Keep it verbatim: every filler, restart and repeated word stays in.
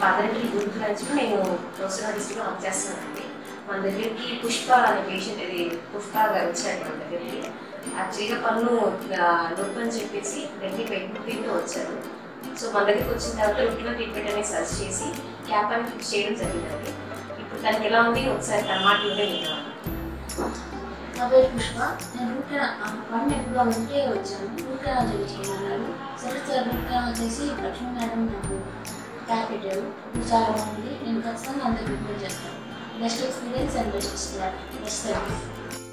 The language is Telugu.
పాదరెడ్డి గుంటూరు నుంచి నేను ప్రొఫెసర్ డిస్ట్రిక్ట్లో వర్క్ చేస్తున్నానండి. మన దగ్గరికి పుష్ప అనే పేషెంట్ ఇది పుష్ప గారు వచ్చారు మన దగ్గరికి. యాక్చువల్గా పన్ను నొప్పి అని చెప్పేసి వెంటనే పెట్టుకుంటూ వచ్చారు. సో మన దగ్గరికి వచ్చిన తర్వాత రూట్లో ట్రీట్మెంట్ అనేది సర్చ్ చేసి క్యాప్ అని ఫిక్స్ చేయడం జరిగిందండి. ఇప్పుడు దానికి ఎలా ఉంది ఒకసారి తన మాటలోనే విన్నాను. నా పేరు పుష్ప. నేను రూట్ కెనాల్ పన్ను ఎప్పుడు ఉంటే వచ్చాను. రూట్ కెనాల్ చేయించుకున్నాను. సరే సార్ రూట్ కెనాల్ చేసి లక్ష్మీ మేడం నాకు క్యాప్ పెట్టారు. ఇప్పుడు చాలా బాగుంది. నేను ఖచ్చితంగా అందరికి ట్రీట్మెంట్ చేస్తాను. Best experience and best best service.